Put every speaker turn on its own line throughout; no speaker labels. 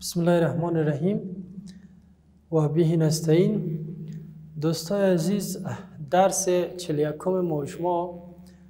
بسم الله الرحمن الرحیم و به نستعین. دوستای عزیز، درس 41 ما شما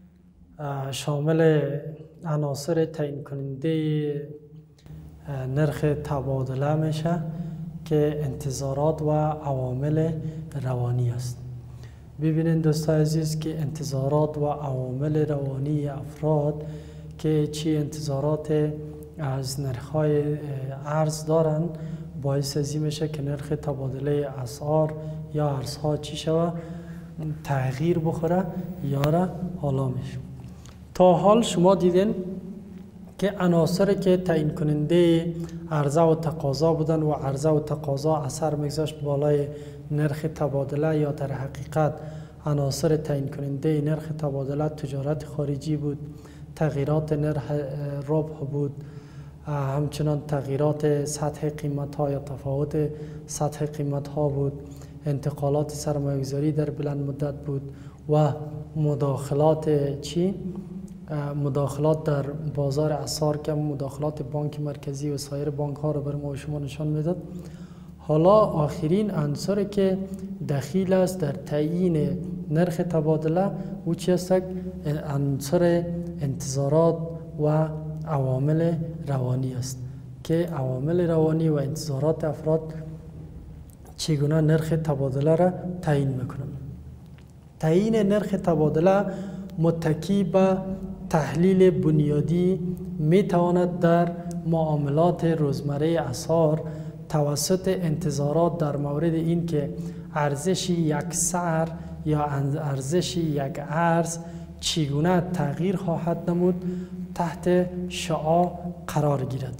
شامل عناصر تعیین کننده نرخ تبادله میشه که انتظارات و عوامل روانی است. ببینید دوستای عزیز که انتظارات و عوامل روانی افراد که چی انتظارات از نرخ‌های ارز دارن باعث ازی میشه که نرخ تبادله اسعار یا ارزها چی شوه، تغییر بخوره یا را حالا میشه. تا حال شما دیدین که عناصری که تعیین کننده عرضه و تقاضا بودن و عرضه و تقاضا اثر میگذاشت بالای نرخ تبادله، یا در حقیقت عناصر تعیین کننده نرخ تبادله تجارت خارجی بود، تغییرات نرخ ربح بود، همچنان تغییرات سطح قیمت ها یا تفاوت سطح قیمت ها بود، انتقالات سرمایه‌گذاری در بلند مدت بود و مداخلات مداخلات در بازار اسعار که مداخلات بانک مرکزی و سایر بانک ها رو بر ما و شما نشان میداد. حالا آخرین عنصری که دخیل است در تعیین نرخ تبادله او چی است؟ عنصر انتظارات و عوامل روانی است که عوامل روانی و انتظارات افراد چگونه نرخ تبادله را تعیین میکنند. تعیین نرخ تبادله متکی به تحلیل بنیادی میتواند در معاملات روزمره اسعار توسط انتظارات در مورد این که ارزش یک سعر یا ارزش یک ارز چگونه تغییر خواهد نمود تحت شعاع قرار گیرد.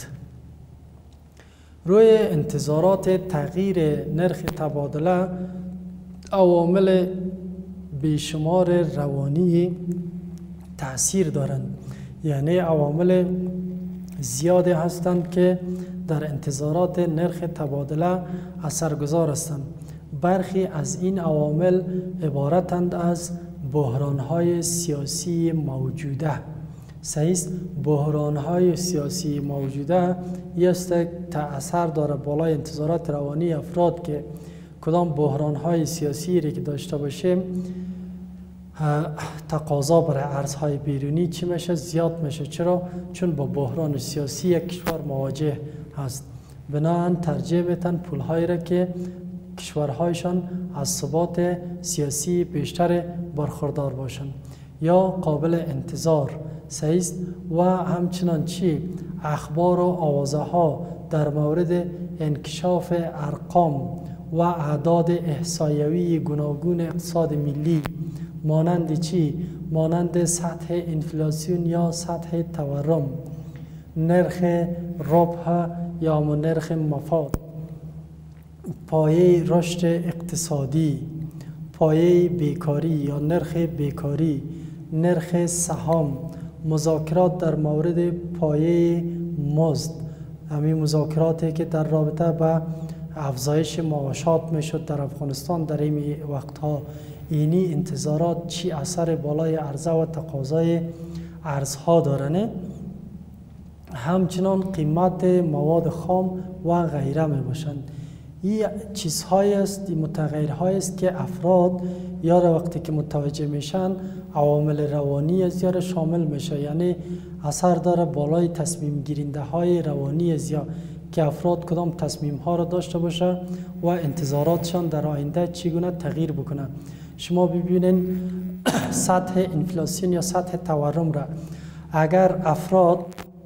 روی انتظارات تغییر نرخ تبادله عوامل بیشمار روانی تأثیر دارند، یعنی عوامل زیاده هستند که در انتظارات نرخ تبادله اثرگذار هستند. برخی از این عوامل عبارتند از بحران‌های سیاسی موجوده. صحیح است، بحران‌های سیاسی موجوده است اثر داره بالای انتظارات روانی افراد که کدام بحران‌های سیاسی که داشته باشیم تقاضا برای ارزهای بیرونی چی میشه؟ زیاد میشه. چرا؟ چون با بحران سیاسی یک کشور مواجه هست. بنابراین ترجیح میدن پول‌هایی را که کشورهایشان از ثبات سیاسی بیشتر برخوردار باشند یا قابل انتظار. صحیح است. و همچنان چی اخبار و آوازه ها در مورد انکشاف ارقام و اعداد احصایوی گوناگون اقتصاد ملی مانند چی؟ مانند سطح انفلاسیون یا سطح تورم، نرخ ربح یا نرخ مفاد، پایه رشد اقتصادی، پایه بیکاری یا نرخ بیکاری، نرخ سهام، مذاکرات در مورد پایه مزد، همین مذاکراتی که در رابطه با افزایش معاشات میشد در افغانستان در این وقتها، اینی انتظارات چی اثر بالای عرضه و تقاضای ارزها دارنه. همچنان قیمت مواد خام و غیره می باشند. این چیزهایی است، این متغیرهایی است که افراد یا وقتی که متوجه میشن عوامل روانی از یا شامل میشه، یعنی اثر داره بالای تصمیم گیرنده های روانی از یا که افراد کدام تصمیم ها را داشته باشه و انتظاراتشان در آینده چگونه تغییر بکنه. شما ببینید سطح انفلاسیون یا سطح تورم را اگر افراد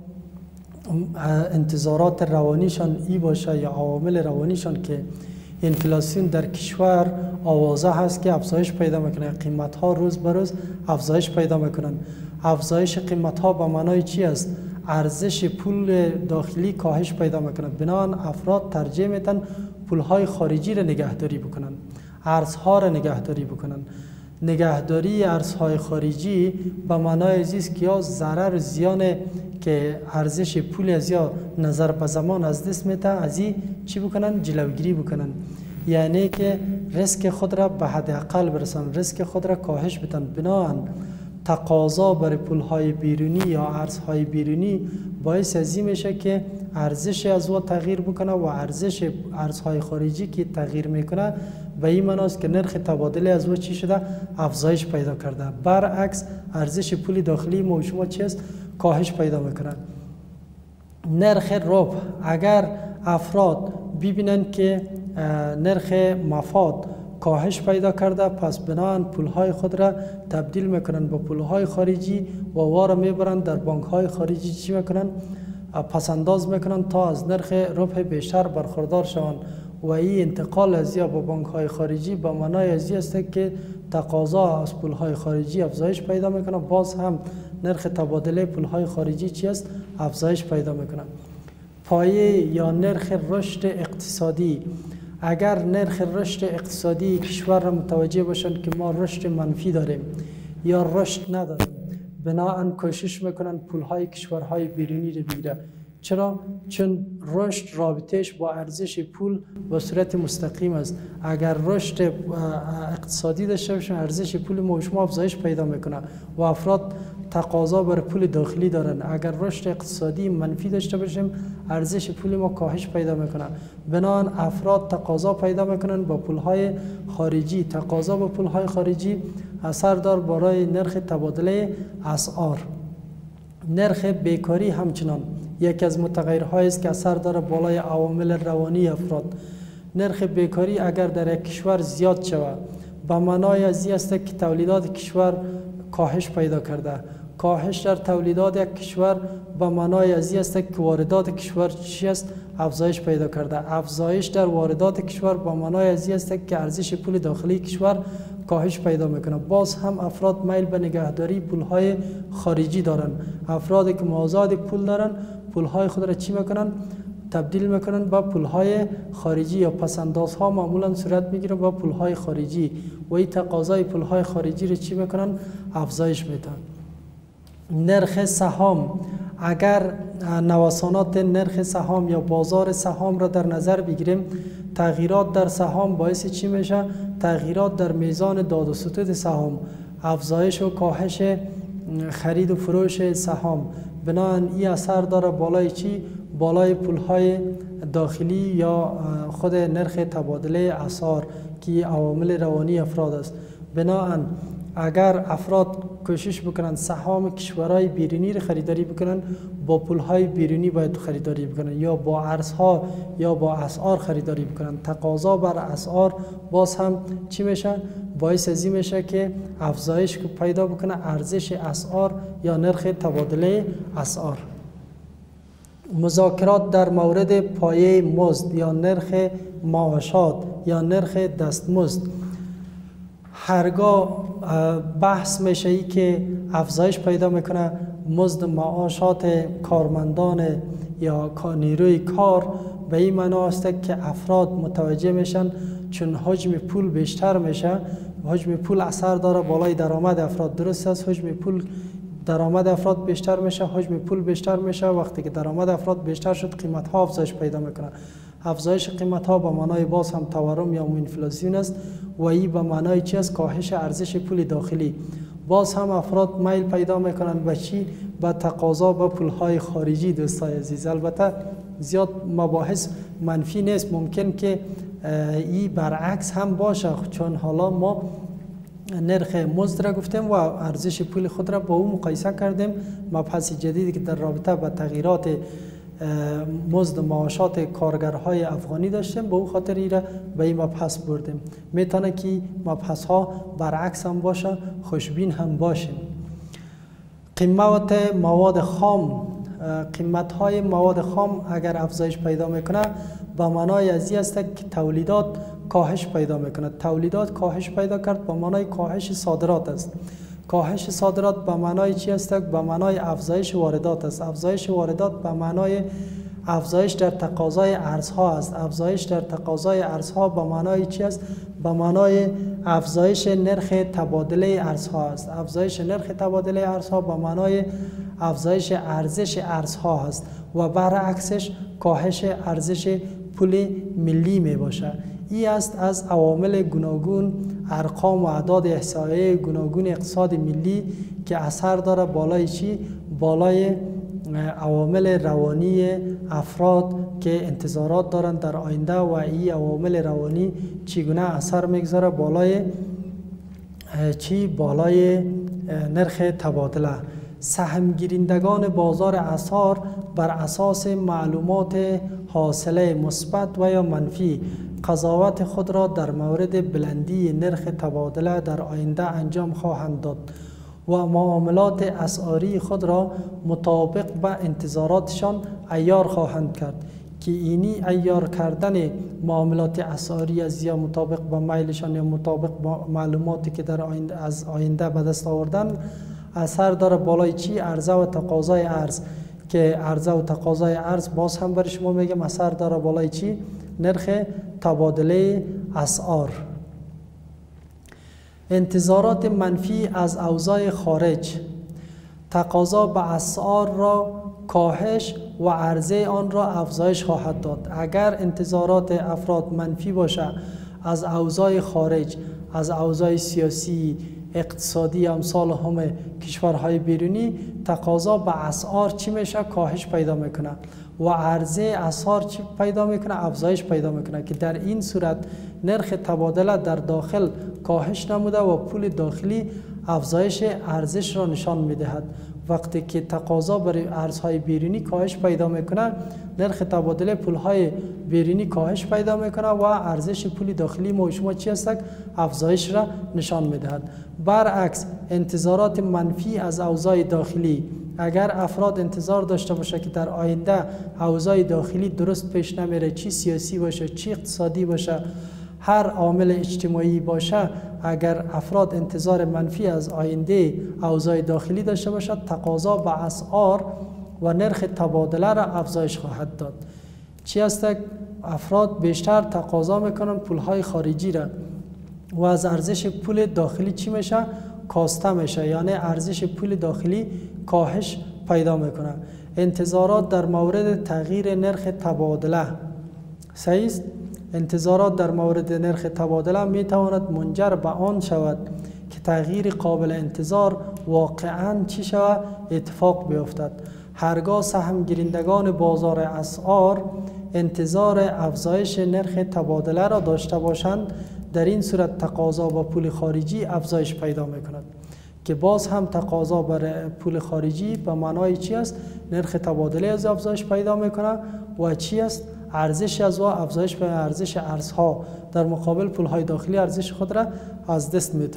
انتظارات روانیشان ای باشه یا عوامل روانیشان که انفلاسیون در کشور آوازه هست که افزایش پیدا میکنه، قیمت ها روز به روز افزایش پیدا میکنن. افزایش قیمت ها به معنای چی است؟ ارزش پول داخلی کاهش پیدا میکنه. بنابراین افراد ترجیح میدن پول های خارجی را نگهداری بکنن، ارزها را نگهداری بکنن. نگهداری ارزهای خارجی به معنای است که یا ضرر و زیان که ارزش پول از یا نظر به زمان از دست میده از این چی بکنن؟ جلوگیری بکنن. یعنی که ریسک خود را به حد اقل برسن، ریسک خود را کاهش بدن. بنابراین تقاضا برای پولهای بیرونی یا ارزهای بیرونی باعث از این میشه که ارزش از او تغییر بکنه و ارزش ارزهای خارجی که تغییر میکنه به این معناست که نرخ تبادله از او چی شده؟ افزایش پیدا کرده. برعکس ارزش پول داخلی ما و شما چی است؟ کاهش پیدا میکنه. نرخ ربح، اگر افراد ببینن که نرخ مفاد کاهش پیدا کرده، پس بناهن پولهای خود را تبدیل میکنن با پولهای خارجی و وارا میبرن در بانکهای خارجی چی میکنن؟ پسنداز میکنن تا از نرخ ربح بیشتر برخوردار شوند و این انتقال از یا با بانکهای خارجی به معنای از است که تقاضا از پولهای خارجی افزایش پیدا میکنه، باز هم نرخ تبادله پولهای خارجی چی است؟ افزایش پیدا میکنه. پایه یا نرخ رشد اقتصادی، اگر نرخ رشد اقتصادی کشور را متوجه باشند که ما رشد منفی داریم یا رشد نداریم، بناهن کوشش میکنن پولهای کشورهای بیرونی رو بگیره. چرا؟ چون رشد رابطهش با ارزش پول به صورت مستقیم است. اگر رشد اقتصادی داشته باشیم، ارزش پول ما و شما افزایش پیدا میکنه و افراد تقاضا بر پول داخلی دارن. اگر رشد اقتصادی منفی داشته باشیم، ارزش پول ما کاهش پیدا میکنه. بنابراین افراد تقاضا پیدا میکنن با پولهای خارجی. تقاضا با پولهای خارجی اثر دار برای نرخ تبادله اسعار. نرخ بیکاری همچنان یکی از متغیرهایی است که اثر داره بالای عوامل روانی افراد. نرخ بیکاری اگر در یک کشور زیاد شود، به معنای از این است که تولیدات کشور کاهش پیدا کرده. کاهش در تولیدات یک کشور به معنای از این است که واردات کشور چی است؟ افزایش پیدا کرده. افزایش در واردات کشور به معنای از این است که ارزش پول داخلی کشور کاهش پیدا میکنه. باز هم افراد میل به نگهداری پولهای خارجی دارن. افرادی که مازاد پول دارن، پولهای خود را چی میکنن؟ تبدیل میکنن با پولهای خارجی یا پسندازها معمولا صورت میگیره با پولهای خارجی و این تقاضای پولهای خارجی را چی میکنن؟ افزایش میدن. نرخ سهام، اگر نوسانات نرخ سهام یا بازار سهام را در نظر بگیریم، تغییرات در سهام باعث چی میشه؟ تغییرات در میزان داد و ستود سهام، افزایش و کاهش خرید و فروش سهام. بنابراین این اثر داره بالای چی؟ بالای پولهای داخلی یا خود نرخ تبادله اسعار که عوامل روانی افراد است. بنابراین اگر افراد کوشش بکنن سهام کشورهای بیرونی رو خریداری بکنن، با پولهای بیرونی باید خریداری بکنن یا با ارزها یا با اسعار خریداری بکنن. تقاضا بر اسعار باز هم چی میشه؟ باعث از این میشه که افزایش پیدا بکنه ارزش اسعار یا نرخ تبادله اسعار. مذاکرات در مورد پایه مزد یا نرخ معاشات یا نرخ دستمزد، هرگاه بحث میشه ای که افزایش پیدا میکنه مزد معاشات کارمندان یا نیروی کار، به این معنا است که افراد متوجه میشن چون حجم پول بیشتر میشه، حجم پول اثر داره بالای درآمد افراد. درست است، حجم پول درآمد افراد بیشتر میشه، حجم پول بیشتر میشه. وقتی که درآمد افراد بیشتر شد، قیمت ها افزایش پیدا میکنه. افزایش قیمت ها به معنای باز هم تورم یا انفلاسیون است و این به معنای چی است؟ کاهش ارزش پول داخلی. باز هم افراد میل پیدا میکنن به چی؟ به تقاضا به پولهای خارجی. دوستای عزیز، البته زیاد مباحث منفی نیست، ممکن که این برعکس هم باشه، چون حالا ما نرخ مزد را گفتیم و ارزش پول خود را با او مقایسه کردیم. مبحث جدیدی که در رابطه با تغییرات مزد معاشات کارگرهای افغانی داشتیم، به او خاطر ایره به این مبحث بردیم. میتونه که مبحث ها برعکس هم باشه، خوشبین هم باشیم. قیمت مواد خام، قیمت های مواد خام اگر افزایش پیدا میکنه، به معنای از این است که تولیدات کاهش پیدا میکنه. تولیدات کاهش پیدا کرد به معنای کاهش صادرات است. کاهش صادرات به معنای چی است؟ به معنای افزایش واردات است. افزایش واردات به معنای افزایش در تقاضای ارزها است. افزایش در تقاضای ارزها به معنای چی است؟ به معنای افزایش نرخ تبادله ارزها است. افزایش نرخ تبادله ارزها به معنای افزایش ارزش ارزها است و برعکسش کاهش ارزش پول ملی می باشه. این است از عوامل گوناگون، ارقام و اعداد احصایه گوناگون اقتصاد ملی که اثر داره بالای چی؟ بالای عوامل روانی افراد که انتظارات دارند در آینده و این عوامل روانی چگونه اثر میگذاره بالای چی؟ بالای نرخ تبادله. سهم گیرندگان بازار اسعار بر اساس معلومات حاصله مثبت و یا منفی قضاوت خود را در مورد بلندی نرخ تبادله در آینده انجام خواهند داد و معاملات اسعاری خود را مطابق به انتظاراتشان عیار خواهند کرد که اینی عیار کردن معاملات اسعاری از یا مطابق به میلشان یا مطابق با معلوماتی که در آینده به دست آوردن اثر داره بالای چی؟ عرضه و تقاضای ارز، که عرضه و تقاضای ارز باز هم برای شما میگم اثر داره بالای چی؟ نرخ تبادله اسعار. انتظارات منفی از اوضاع خارج، تقاضا به اسعار را کاهش و عرضه آن را افزایش خواهد داد. اگر انتظارات افراد منفی باشه از اوضاع خارج، از اوضاع سیاسی، اقتصادی امثال هم کشورهای بیرونی، تقاضا به اسعار چی میشه؟ کاهش پیدا میکنه و عرضه اسعار چی پیدا میکنه؟ افزایش پیدا میکنه که در این صورت نرخ تبادله در داخل کاهش نموده و پول داخلی افزایش ارزش را نشان میدهد. وقتی که تقاضا برای ارزهای بیرونی کاهش پیدا میکنه، نرخ تبادله پولهای بیرونی کاهش پیدا میکنه و ارزش پول داخلی ما و شما چی هست؟ افزایش را نشان میدهد. برعکس انتظارات منفی از اوضاع داخلی، اگر افراد انتظار داشته باشه که در آینده اوضاع داخلی درست پیش نمیره، چی سیاسی باشه چی اقتصادی باشه، هر عامل اجتماعی باشه، اگر افراد انتظار منفی از آینده اوضاع داخلی داشته باشد، تقاضا به اسعار و نرخ تبادله را افزایش خواهد داد. چی است؟ افراد بیشتر تقاضا میکنن پولهای خارجی را و از ارزش پول داخلی چی میشه؟ کاسته میشه، یعنی ارزش پول داخلی کاهش پیدا میکنه. انتظارات در مورد تغییر نرخ تبادله، صحیح است؟ انتظارات در مورد نرخ تبادله می تواند منجر به آن شود که تغییر قابل انتظار واقعاً چی شود؟ اتفاق بیفتد. هرگاه سهم گیرندگان بازار اسعار انتظار افزایش نرخ تبادله را داشته باشند، در این صورت تقاضا با پول خارجی افزایش پیدا می کند که باز هم تقاضا برای پول خارجی به معنای چی است؟ نرخ تبادله از افزایش پیدا می کند و چی است؟ ارزش از افزایش به ارزش ارزها در مقابل پولهای داخلی ارزش خود را از دست میده.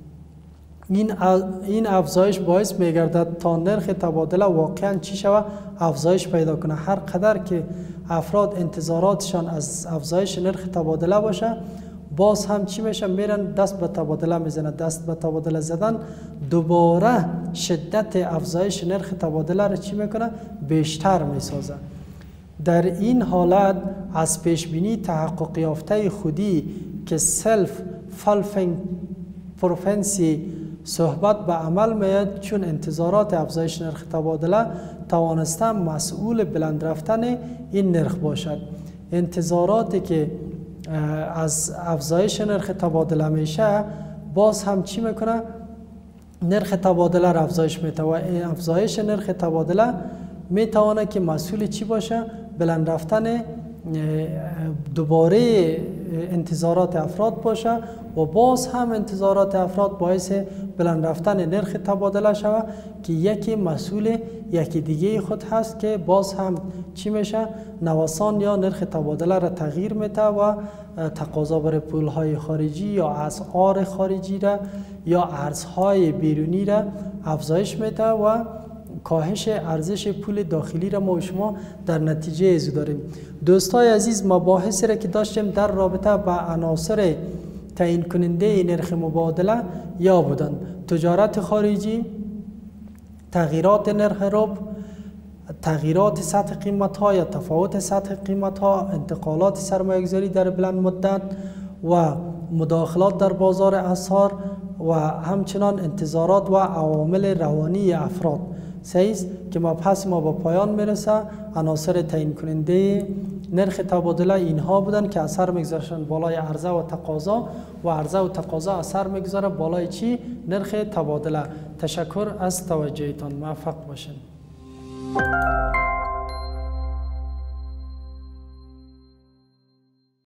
این افزایش باعث میگردد تا نرخ تبادله واقعا چی شود؟ افزایش پیدا کنه. هر قدر که افراد انتظاراتشان از افزایش نرخ تبادله باشه، باز هم چی میشه؟ میرن دست به تبادله میزنه. دست به تبادله زدن دوباره شدت افزایش نرخ تبادله را چی میکنه؟ بیشتر میسازه. در این حالت از پیشبینی تحقق یافته خودی که سلف فالفینگ پروفنسی صحبت به عمل میاد، چون انتظارات افزایش نرخ تبادله توانسته مسئول بلند رفتن این نرخ باشد. انتظاراتی که از افزایش نرخ تبادله میشه، باز هم چی میکنه؟ نرخ تبادله را افزایش میده و افزایش نرخ تبادله میتونه که مسئول چی باشه؟ بلند رفتن دوباره انتظارات افراد باشه و باز هم انتظارات افراد باعث بلند رفتن نرخ تبادله شود که یکی مسئول یکی دیگه خود هست که باز هم چی میشه؟ نوسان یا نرخ تبادله را تغییر میده و تقاضا برای پولهای خارجی یا اسعار خارجی را یا ارزهای بیرونی را افزایش میده و کاهش ارزش پول داخلی را ما و شما در نتیجه از داریم. دوستای عزیز، مباحثی را که داشتیم در رابطه با عناصر تعیین کننده نرخ مبادله یا بودند: تجارت خارجی، تغییرات نرخ رب، تغییرات سطح قیمت ها یا تفاوت سطح قیمت ها، انتقالات سرمایه گذاری در بلند مدت و مداخلات در بازار اسعار و همچنان انتظارات و عوامل روانی افراد. سیست که مبحث ما با پایان میرسه. عناصر تعیین کننده نرخ تبادله اینها بودن که اثر میگذارن بالای عرضه و تقاضا و عرضه و تقاضا اثر میگذاره بالای چی؟ نرخ تبادله. تشکر از توجهتان. موفق باشین.